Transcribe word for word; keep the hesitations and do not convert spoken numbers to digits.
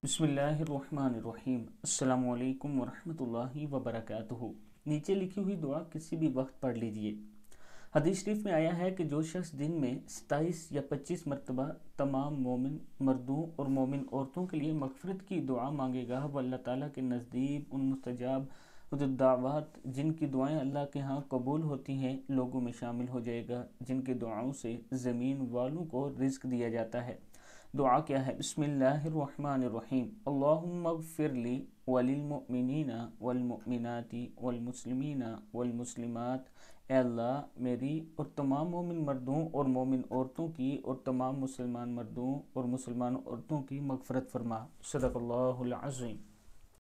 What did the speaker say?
बिस्मिल्लाहिर्रहमानिर्रहीम। अस्सलामु अलैकुम वरहमतुल्लाहि वबरकातुहू। नीचे लिखी हुई दुआ किसी भी वक्त पढ़ लीजिए। हदीस शरीफ में आया है कि जो शख्स दिन में सताईस या पच्चीस मरतबा तमाम मोमिन मर्दों और मोमिन औरतों के लिए मगफरत की दुआ मांगेगा, वह अल्लाह ताला के नज़दीक उन मुस्तजाब दावत जिनकी दुआएं अल्लाह के यहाँ कबूल होती हैं लोगों में शामिल हो जाएगा, जिनकी दुआओं से ज़मीन वालों को रिज़्क दिया जाता है। दुआ क्या है? बिस्मिल्लाहिर्रहमानिर्रहीम। अल्लाहुम्मग़फ़िरली वलिल मुअमिनीना वल मुअमिनाति वल मुस्लिमीना वल मुस्लिमात। ए अल्लाह, मेरी और तमाम मोमिन मर्दों और मोमिन औरतों की और तमाम मुसलमान मर्दों और मुसलमान औरतों की मग़फ़रत फरमा। सदक़ल्लाहुल अज़ीम।